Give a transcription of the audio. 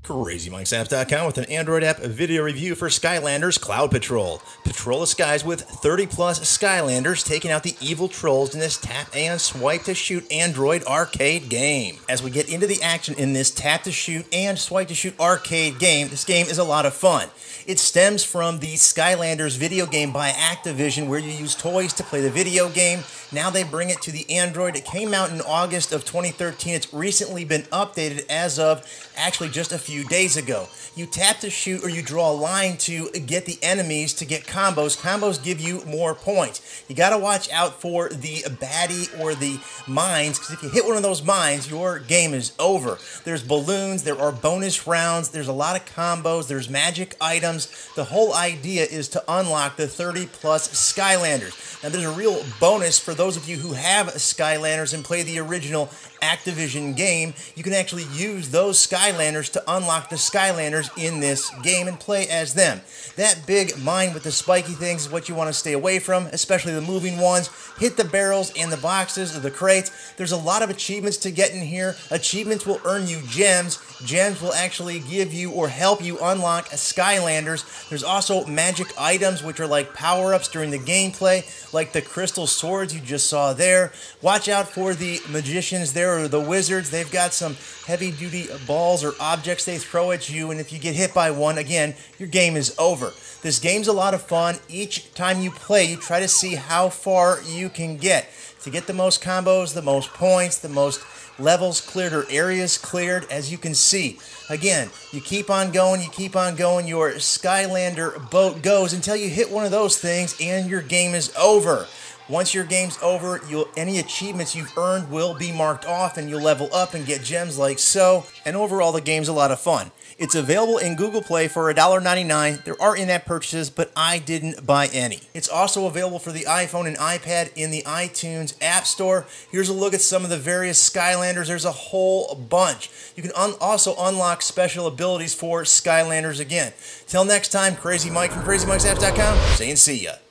CrazyMikesApps.com with an Android app video review for Skylanders Cloud Patrol. Patrol the skies with 30 plus Skylanders taking out the evil trolls in this tap and swipe to shoot Android arcade game. As we get into the action in this tap to shoot and swipe to shoot arcade game, this game is a lot of fun. It stems from the Skylanders video game by Activision where you use toys to play the video game. Now they bring it to the Android. It came out in August of 2013. It's recently been updated as of actually just a few days ago. You tap to shoot or you draw a line to get the enemies to get combos. Combos give you more points. You got to watch out for the baddie or the mines, because if you hit one of those mines, your game is over. There's balloons, there are bonus rounds, there's a lot of combos, there's magic items. The whole idea is to unlock the 30 plus Skylanders. Now there's a real bonus for those of you who have Skylanders and play the original Activision game. You can actually use those Skylanders to unlock the Skylanders in this game and play as them. That big mine with the spiky things is what you want to stay away from, especially the moving ones. Hit the barrels and the boxes or the crates. There's a lot of achievements to get in here. Achievements will earn you gems. Gems will actually give you or help you unlock Skylanders. There's also magic items, which are like power-ups during the gameplay, like the crystal swords you just saw there. Watch out for the magicians there, or the wizards. They've got some heavy-duty balls or objects they throw at you, and if you get hit by one, again, your game is over. This game's a lot of fun. Each time you play, you try to see how far you can get. To get the most combos, the most points, the most levels cleared or areas cleared, as you can see. Again, you keep on going, your Skylander boat goes until you hit one of those things and your game is over. Once your game's over, any achievements you've earned will be marked off and you'll level up and get gems like so. And overall, the game's a lot of fun. It's available in Google Play for $1.99. There are in-app purchases, but I didn't buy any. It's also available for the iPhone and iPad in the iTunes App Store. Here's a look at some of the various Skylanders. There's a whole bunch. You can also unlock special abilities for Skylanders again. Till next time, Crazy Mike from CrazyMikesApps.com saying see ya.